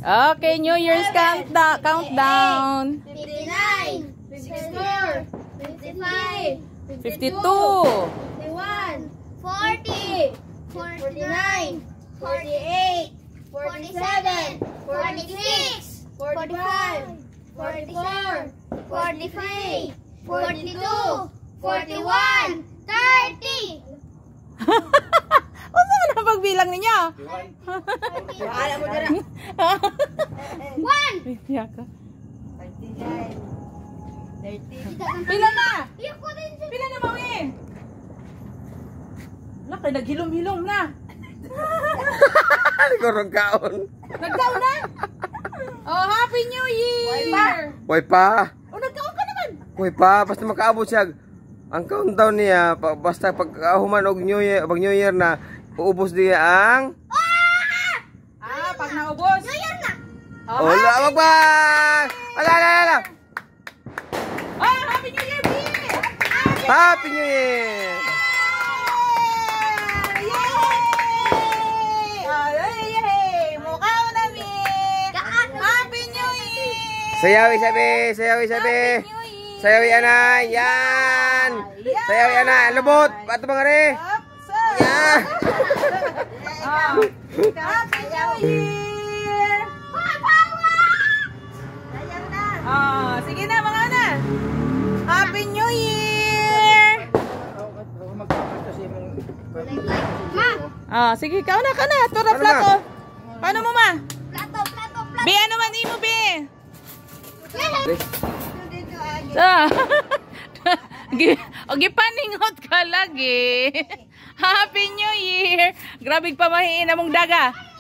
Okay, New Year's countdown. 59, 54, 55, 52, 51, 40, 49, 48, 47, 46, 45, 44, 43, 42, 41, 30. Ano na pagbilang ninyo? Alam mo dira. 1. Iya ka. 29, 30. Pila na? Iyako din siya. Pila na mawin? Laki, naghilom-hilom na. Nagorong kaon. Nagkaon na? Oh, Happy New Year! Hoy pa. Oh, nagkaon ka naman. Hoy pa, basta makaabot siya. Ang countdown niya, basta pagkahuman og New Year na uubos niya ang Pag naubos. New Year na. Oh, Hola, wag ba? Ala. Oh, Happy New Year, B! Happy New Year. Yay! Mukha mo na, B! Happy New Year! Sayawi sabi. Happy New Year! Sayawi ana, yan. Sayawi ana, lubot. Ato mga re. Yan. Happy New Year! Sige na mga na. Happy New Year! Ma, Sige, ka na. Tura plato. Paano mo, ma? plato. Be, ano man imo, be? Gipaningot ka lagi. Happy New Year! Grabe pamahiin na mong daga.